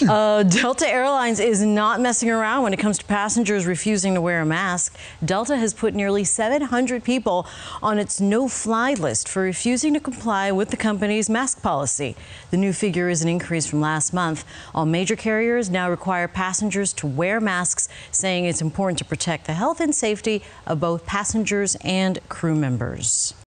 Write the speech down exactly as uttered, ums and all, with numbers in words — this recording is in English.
Uh, Delta Airlines is not messing around when it comes to passengers refusing to wear a mask. Delta has put nearly seven hundred people on its no-fly list for refusing to comply with the company's mask policy. The new figure is an increase from last month. All major carriers now require passengers to wear masks, saying it's important to protect the health and safety of both passengers and crew members.